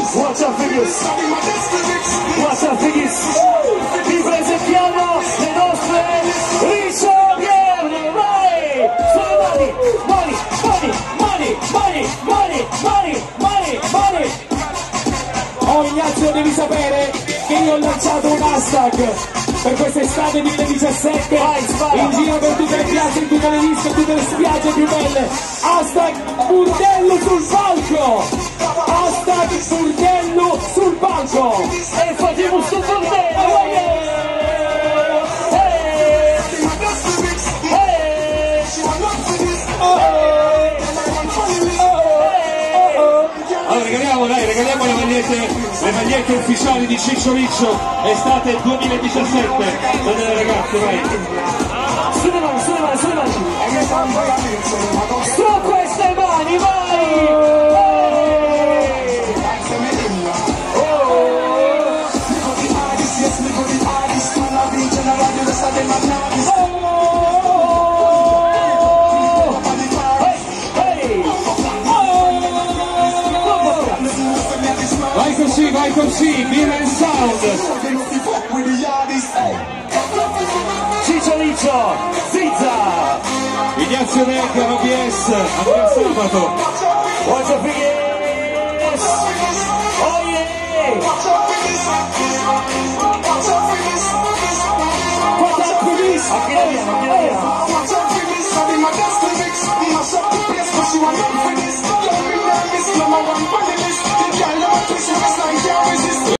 Watch out figures. Watch out figures. Vi presentiamo le nostre risorghiere. Vai! Sulle mani, mani, mani, mani, mani, mani, mani, mani, mani. Oh Ignazio, devi sapere che io ho lanciato un hashtag per quest'estate 2017 in giro per tutte le piazze, in tutte le liste, in tutte le spiagge più belle. Hashtag Burdello sul palco! Hashtag Burdello sul palco! E facciamo sto bordello! Allora regaliamo le magliette ufficiali di Ciccio Riccio estate 2017. Date le ragazze, vai. Sulle mani, sulle mani, sulle mani. Su queste mani, vai! Vai così, Mira and Sound. Ciccio Riccio, Zizza, Ignazio Vecchia, OBS, Andrea Sabato. Watch out figures. Oh yeah!